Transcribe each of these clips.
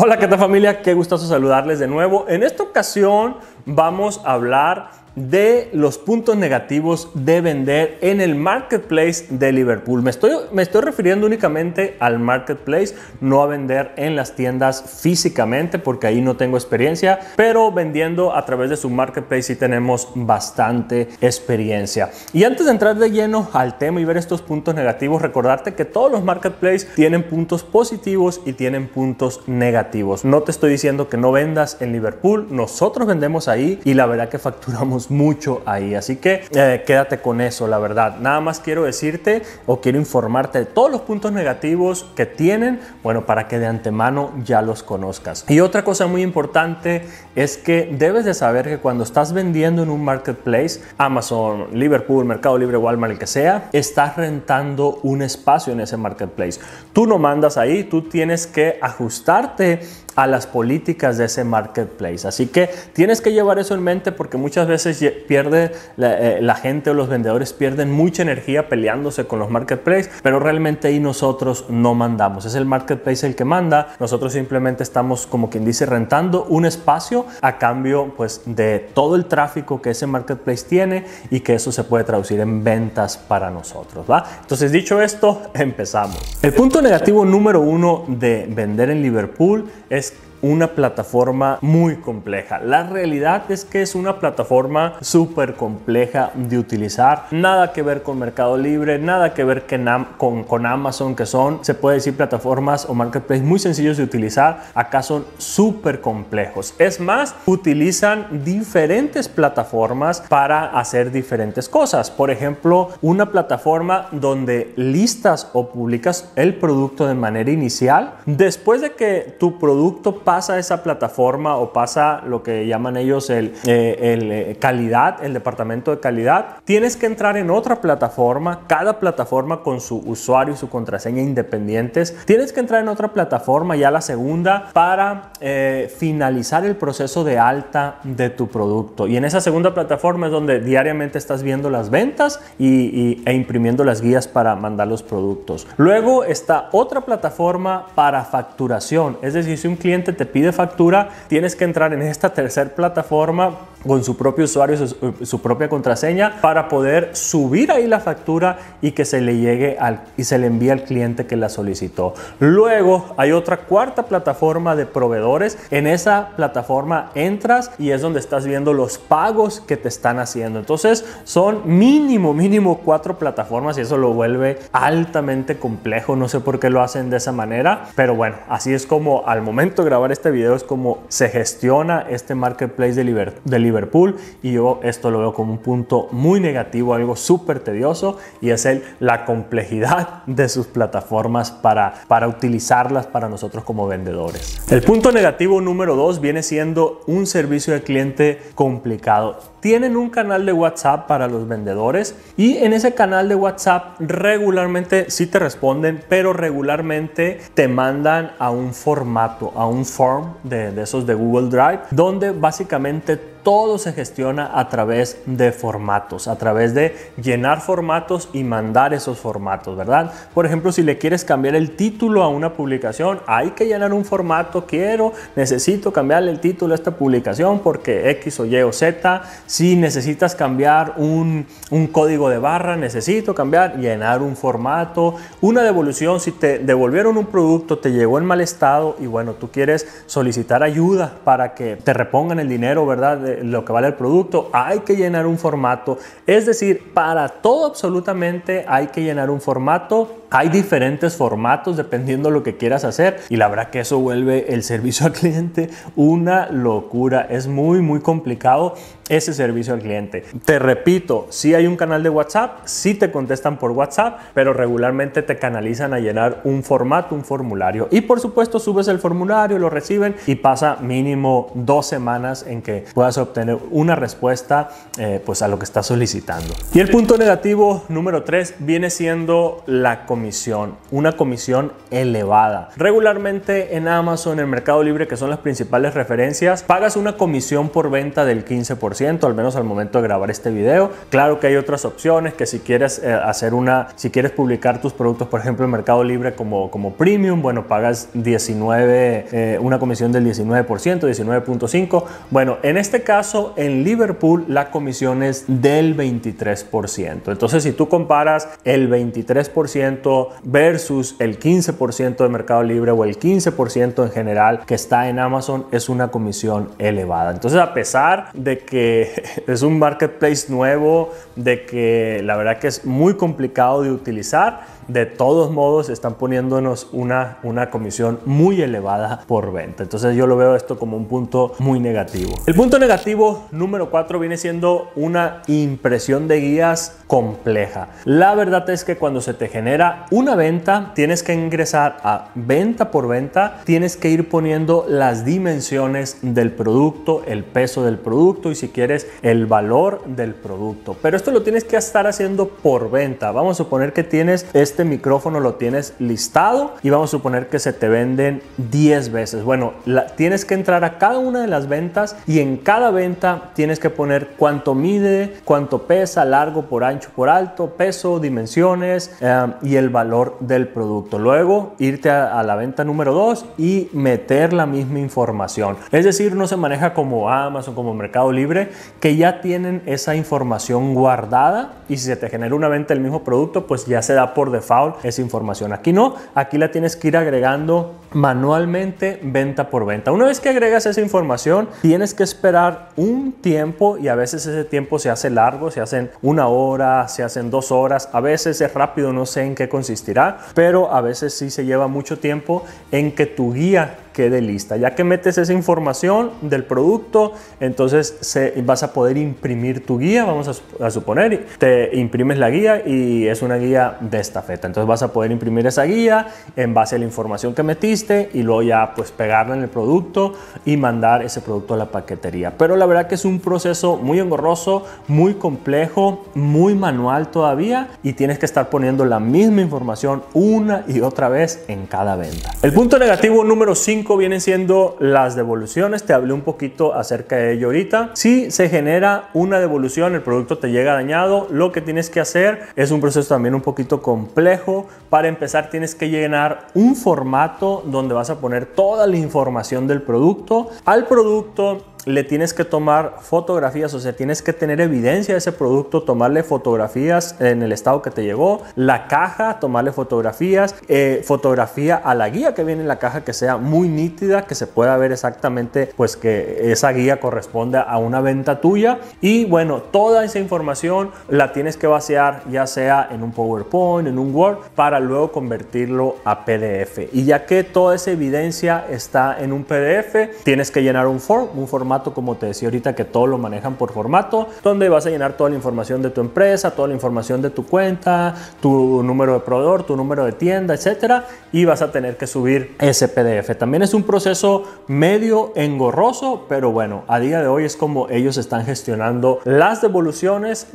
Hola, ¿qué tal familia? Qué gustoso saludarles de nuevo. En esta ocasión vamos a hablar de los puntos negativos de vender en el marketplace de Liverpool. Me estoy refiriendo únicamente al marketplace, no a vender en las tiendas físicamente, porque ahí no tengo experiencia, pero vendiendo a través de su marketplace sí tenemos bastante experiencia. Y antes de entrar de lleno al tema y ver estos puntos negativos, recordarte que todos los marketplaces tienen puntos positivos y tienen puntos negativos. No te estoy diciendo que no vendas en Liverpool, nosotros vendemos ahí y la verdad que facturamos mucho ahí, así que quédate con eso. La verdad, nada más quiero decirte o quiero informarte de todos los puntos negativos que tienen, bueno, para que de antemano ya los conozcas. Y otra cosa muy importante es que debes de saber que cuando estás vendiendo en un marketplace, Amazon, Liverpool, Mercado Libre, Walmart, el que sea, estás rentando un espacio en ese marketplace. Tú no mandas ahí, tú tienes que ajustarte a las políticas de ese marketplace. Así que tienes que llevar eso en mente, porque muchas veces pierde la gente o los vendedores pierden mucha energía peleándose con los marketplaces, pero realmente ahí nosotros no mandamos. Es el marketplace el que manda. Nosotros simplemente estamos, como quien dice, rentando un espacio a cambio pues de todo el tráfico que ese marketplace tiene y que eso se puede traducir en ventas para nosotros, ¿va? Entonces, dicho esto, empezamos. El punto negativo número 1 de vender en Liverpool es una plataforma muy compleja. La realidad es que es una plataforma súper compleja de utilizar. Nada que ver con Mercado Libre, nada que ver con Amazon, que son, se puede decir, plataformas o marketplaces muy sencillos de utilizar. Acá son súper complejos. Es más, utilizan diferentes plataformas para hacer diferentes cosas. Por ejemplo, una plataforma donde listas o publicas el producto de manera inicial. Después de que tu producto pasa a esa plataforma o pasa lo que llaman ellos el calidad, el departamento de calidad, tienes que entrar en otra plataforma, cada plataforma con su usuario y su contraseña independientes. Tienes que entrar en otra plataforma, ya la segunda, para finalizar el proceso de alta de tu producto. Y en esa segunda plataforma es donde diariamente estás viendo las ventas e imprimiendo las guías para mandar los productos. Luego está otra plataforma para facturación, es decir, si un cliente te pide factura, tienes que entrar en esta tercera plataforma con su propio usuario, su propia contraseña, para poder subir ahí la factura y que se le llegue y se le envíe al cliente que la solicitó. Luego hay otra cuarta plataforma de proveedores. En esa plataforma entras y es donde estás viendo los pagos que te están haciendo. Entonces son mínimo 4 plataformas y eso lo vuelve altamente complejo. No sé por qué lo hacen de esa manera, pero bueno, así es como al momento de grabar este video es como se gestiona este marketplace de Liverpool, y yo esto lo veo como un punto muy negativo, algo súper tedioso, y es la complejidad de sus plataformas para utilizarlas para nosotros como vendedores. El punto negativo número 2 viene siendo un servicio de cliente complicado. Tienen un canal de WhatsApp para los vendedores y en ese canal de WhatsApp regularmente sí te responden, pero regularmente te mandan a un formato, a un form de esos de Google Drive, donde básicamente todo se gestiona a través de formatos, a través de llenar formatos y mandar esos formatos, ¿verdad? Por ejemplo, si le quieres cambiar el título a una publicación, hay que llenar un formato. Necesito cambiarle el título a esta publicación porque X o Y o Z. Si necesitas cambiar un código de barra, llenar un formato. Una devolución, si te devolvieron un producto, te llegó en mal estado y bueno, tú quieres solicitar ayuda para que te repongan el dinero, ¿verdad? De lo que vale el producto, hay que llenar un formato. Es decir, para todo absolutamente hay que llenar un formato. Hay diferentes formatos dependiendo de lo que quieras hacer y la verdad que eso vuelve el servicio al cliente una locura. Es muy complicado ese servicio al cliente. Te repito, si hay un canal de WhatsApp, sí te contestan por WhatsApp, pero regularmente te canalizan a llenar un formato, un formulario, y por supuesto subes el formulario, lo reciben y pasa mínimo 2 semanas en que puedas obtener una respuesta pues a lo que estás solicitando. Y el punto negativo número 3 viene siendo la comisión comisión, una comisión elevada. Regularmente en Amazon, en Mercado Libre, que son las principales referencias, pagas una comisión por venta del 15%, al menos al momento de grabar este video. Claro que hay otras opciones, que si quieres si quieres publicar tus productos, por ejemplo, en Mercado Libre como premium, bueno, pagas una comisión del 19%, 19.5%. Bueno, en este caso, en Liverpool, la comisión es del 23%. Entonces, si tú comparas el 23% versus el 15% de Mercado Libre o el 15% en general que está en Amazon, es una comisión elevada. Entonces, a pesar de que es un marketplace nuevo, de que la verdad que es muy complicado de utilizar, de todos modos están poniéndonos una comisión muy elevada por venta. Entonces yo lo veo esto como un punto muy negativo. El punto negativo número 4 viene siendo una impresión de guías compleja. La verdad es que cuando se te genera una venta, tienes que ingresar a venta por venta, tienes que ir poniendo las dimensiones del producto, el peso del producto y si quieres el valor del producto. Pero esto lo tienes que estar haciendo por venta. Vamos a suponer que tienes este micrófono, lo tienes listado y vamos a suponer que se te venden 10 veces. Bueno, tienes que entrar a cada una de las ventas y en cada venta tienes que poner cuánto mide, cuánto pesa, largo por ancho por alto, peso, dimensiones y el valor del producto. Luego irte a la venta número 2 y meter la misma información. Es decir, no se maneja como Amazon, como Mercado Libre, que ya tienen esa información guardada y si se te genera una venta del mismo producto, pues ya se da por default esa información. Aquí no, aquí la tienes que ir agregando manualmente venta por venta. Una vez que agregas esa información, tienes que esperar un tiempo y a veces ese tiempo se hace largo, se hacen 1 hora, se hacen 2 horas, a veces es rápido, no sé en qué consistirá, pero a veces sí se lleva mucho tiempo en que tu guía quede lista. Ya que metes esa información del producto, entonces vas a poder imprimir tu guía. Vamos a suponer, te imprimes la guía y es una guía de estafeta. Entonces vas a poder imprimir esa guía en base a la información que metiste y luego ya pues pegarla en el producto y mandar ese producto a la paquetería. Pero la verdad que es un proceso muy engorroso, muy complejo, muy manual todavía y tienes que estar poniendo la misma información una y otra vez en cada venta. El punto negativo número 5 vienen siendo las devoluciones. Te hablé un poquito acerca de ello ahorita. Si se genera una devolución, el producto te llega dañado, lo que tienes que hacer es un proceso también un poquito complejo. Para empezar, tienes que llenar un formato donde vas a poner toda la información del producto. Al producto le tienes que tomar fotografías, o sea, tienes que tener evidencia de ese producto, tomarle fotografías en el estado que te llegó, la caja, tomarle fotografías, fotografía a la guía que viene en la caja que sea muy nítida, que se pueda ver exactamente pues que esa guía corresponde a una venta tuya y bueno, toda esa información la tienes que vaciar ya sea en un PowerPoint, en un Word, para luego convertirlo a PDF. Y ya que toda esa evidencia está en un PDF, tienes que llenar un formato, como te decía ahorita, que todo lo manejan por formato, donde vas a llenar toda la información de tu empresa, toda la información de tu cuenta, tu número de proveedor, tu número de tienda, etcétera, y vas a tener que subir ese PDF. También es un proceso medio engorroso, pero bueno, a día de hoy es como ellos están gestionando las devoluciones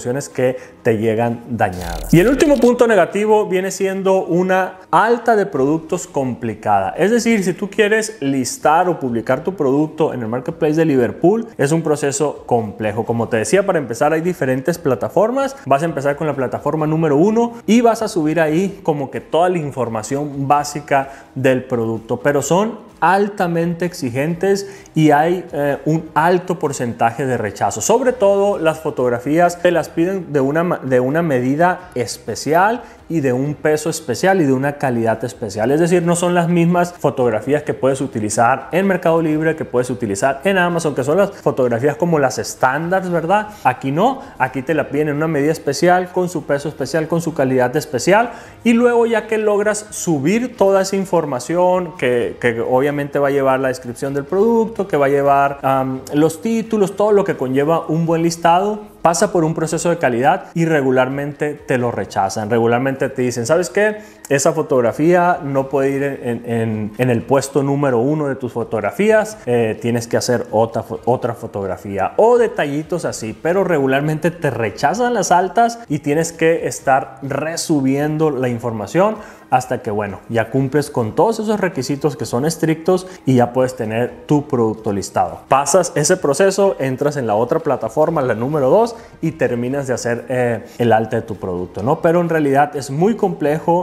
que te llegan dañadas. Y el último punto negativo viene siendo una alta de productos complicada. Es decir, si tú quieres listar o publicar tu producto en el marketplace de Liverpool, es un proceso complejo. Como te decía, para empezar hay diferentes plataformas. Vas a empezar con la plataforma número 1 y vas a subir ahí como que toda la información básica del producto, pero son altamente exigentes y hay un alto porcentaje de rechazo. Sobre todo las fotografías te las piden de una medida especial y de un peso especial y de una calidad especial. Es decir, no son las mismas fotografías que puedes utilizar en Mercado Libre, que puedes utilizar en Amazon, que son las fotografías como las estándares, ¿verdad? Aquí no, aquí te la piden en una medida especial, con su peso especial, con su calidad especial y luego ya que logras subir toda esa información que obviamente va a llevar la descripción del producto, que va a llevar los títulos, todo lo que conlleva un buen listado. pasa por un proceso de calidad y regularmente te lo rechazan. Regularmente te dicen, ¿sabes qué? Esa fotografía no puede ir en el puesto número 1 de tus fotografías, tienes que hacer otra fotografía o detallitos así, pero regularmente te rechazan las altas y tienes que estar resubiendo la información hasta que, bueno, ya cumples con todos esos requisitos que son estrictos y ya puedes tener tu producto listado. Pasas ese proceso, entras en la otra plataforma, la número 2, y terminas de hacer el alta de tu producto, ¿no? Pero en realidad es muy complejo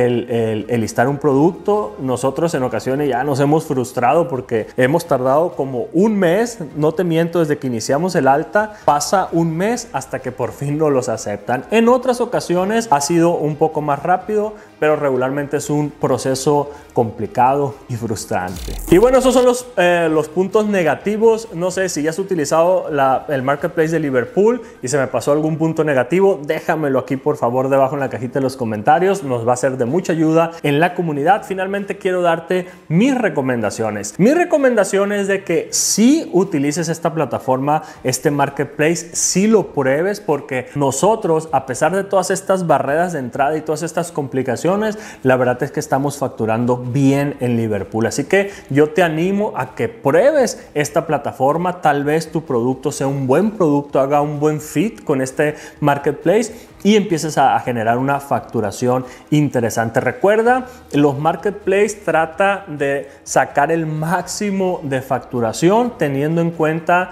el listar un producto. Nosotros en ocasiones ya nos hemos frustrado porque hemos tardado como un mes, no te miento, desde que iniciamos el alta, pasa un mes hasta que por fin nos los aceptan. En otras ocasiones ha sido un poco más rápido, pero regularmente es un proceso complicado y frustrante. Y bueno, esos son los puntos negativos. No sé si ya has utilizado el Marketplace de Liverpool y se me pasó algún punto negativo, déjamelo aquí por favor debajo en la cajita de los comentarios, nos va a ser de mucha ayuda en la comunidad. Finalmente quiero darte mis recomendaciones. Mi recomendación es de que si utilices esta plataforma, este Marketplace, si lo pruebes, porque nosotros, a pesar de todas estas barreras de entrada y todas estas complicaciones, la verdad es que estamos facturando bien en Liverpool. Así que yo te animo a que pruebes esta plataforma. Tal vez tu producto sea un buen producto, haga un buen fit con este Marketplace y empieces a generar una facturación interesante. Recuerda, los Marketplace trata de sacar el máximo de facturación teniendo en cuenta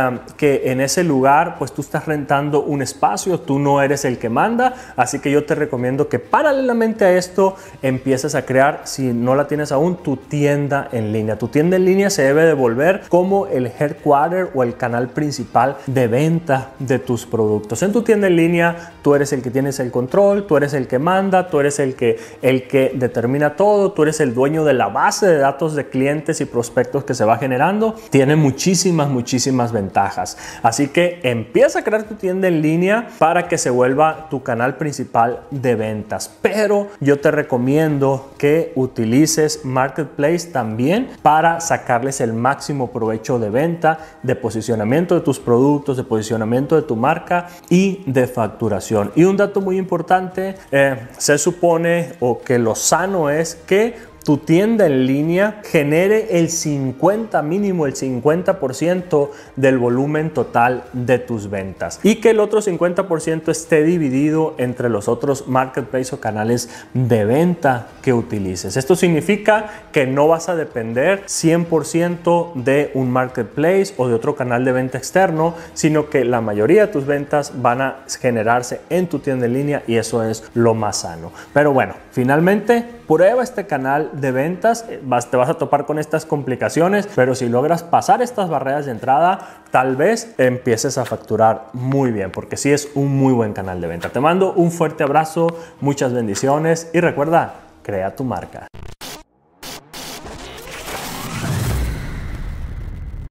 que en ese lugar pues tú estás rentando un espacio, tú no eres el que manda, así que yo te recomiendo que paralelamente a esto empieces a crear, si no la tienes aún, tu tienda en línea. Tu tienda en línea se debe de volver como el headquarter o el canal principal de venta de tus productos. En tu tienda en línea tú eres el que tienes el control, tú eres el que manda, tú eres el que determina todo, tú eres el dueño de la base de datos de clientes y prospectos que se va generando. Tiene muchísimas ventajas. Así que empieza a crear tu tienda en línea para que se vuelva tu canal principal de ventas. Pero yo te recomiendo que utilices Marketplace también para sacarles el máximo provecho de venta, de posicionamiento de tus productos, de posicionamiento de tu marca y de facturación. Y un dato muy importante, se supone o que lo sano es que tu tienda en línea genere el 50% del volumen total de tus ventas y que el otro 50% esté dividido entre los otros marketplace o canales de venta que utilices. Esto significa que no vas a depender 100% de un marketplace o de otro canal de venta externo, sino que la mayoría de tus ventas van a generarse en tu tienda en línea y eso es lo más sano. Pero bueno, finalmente prueba este canal de ventas, te vas a topar con estas complicaciones, pero si logras pasar estas barreras de entrada, tal vez empieces a facturar muy bien, porque sí es un muy buen canal de venta. Te mando un fuerte abrazo, muchas bendiciones y recuerda, crea tu marca.